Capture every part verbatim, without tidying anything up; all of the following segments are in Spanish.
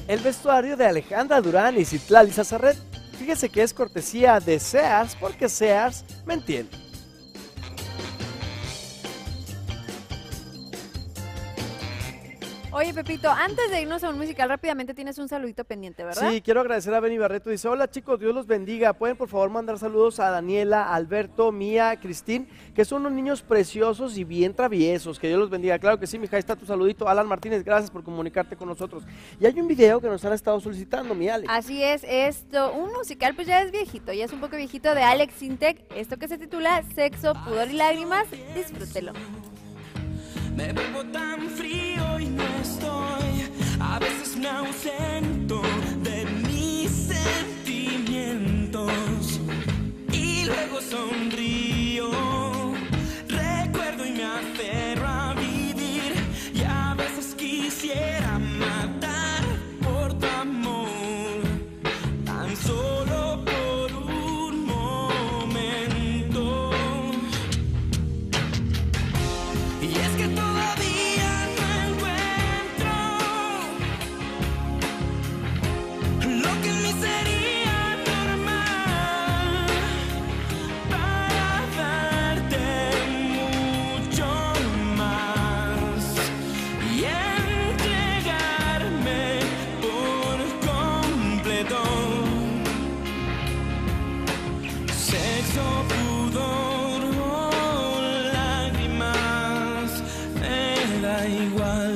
El vestuario de Alejandra Durán y Citlali Sazarret. Fíjese que es cortesía de Sears, porque Sears me entiende. Oye, Pepito, antes de irnos a un musical, rápidamente tienes un saludito pendiente, ¿verdad? Sí, quiero agradecer a Benny Barreto. Dice, hola chicos, Dios los bendiga. Pueden por favor mandar saludos a Daniela, Alberto, Mía, Cristín, que son unos niños preciosos y bien traviesos. Que Dios los bendiga. Claro que sí, mija, ahí está tu saludito. Alan Martínez, gracias por comunicarte con nosotros. Y hay un video que nos han estado solicitando, mi Ale. Así es, esto, un musical pues ya es viejito, ya es un poco viejito, de Alex Sintek, esto que se titula Sexo, Pudor y Lágrimas. Disfrútelo. Me vuelvo tan frío y no estoy, a veces me ausento de mis sentimientos y luego sonrío, recuerdo y me aferro a vivir y a veces quisiera matar por tu amor, tan solo por un momento. Y es que todavía no encuentro lo que en mí sería normal para darte mucho más y entregarme por completo. Sexo, pudor o lágrimas, me da igual.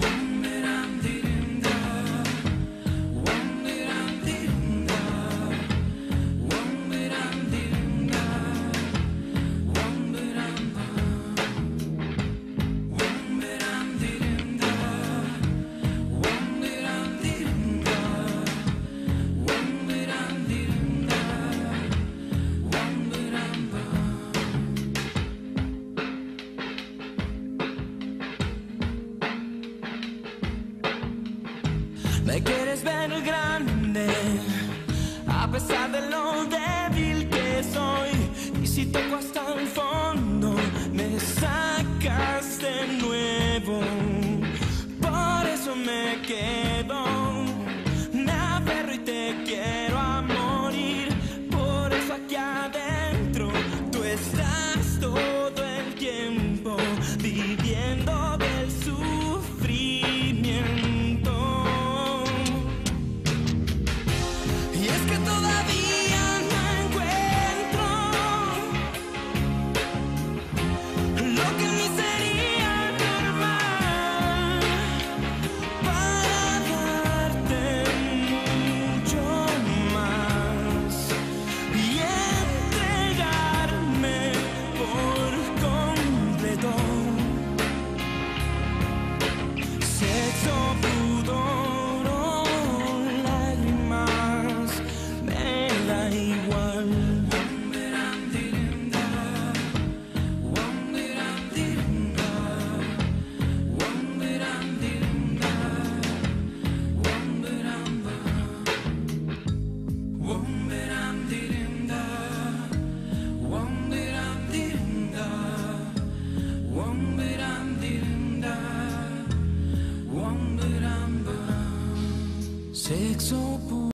Me quieres ver grande, a pesar de lo débil que soy. Y si toco hasta el fondo, me sacas de nuevo. Por eso me quedo, me aferro y te quiero a morir. Por eso aquí adentro tú estás todo el tiempo viviendo.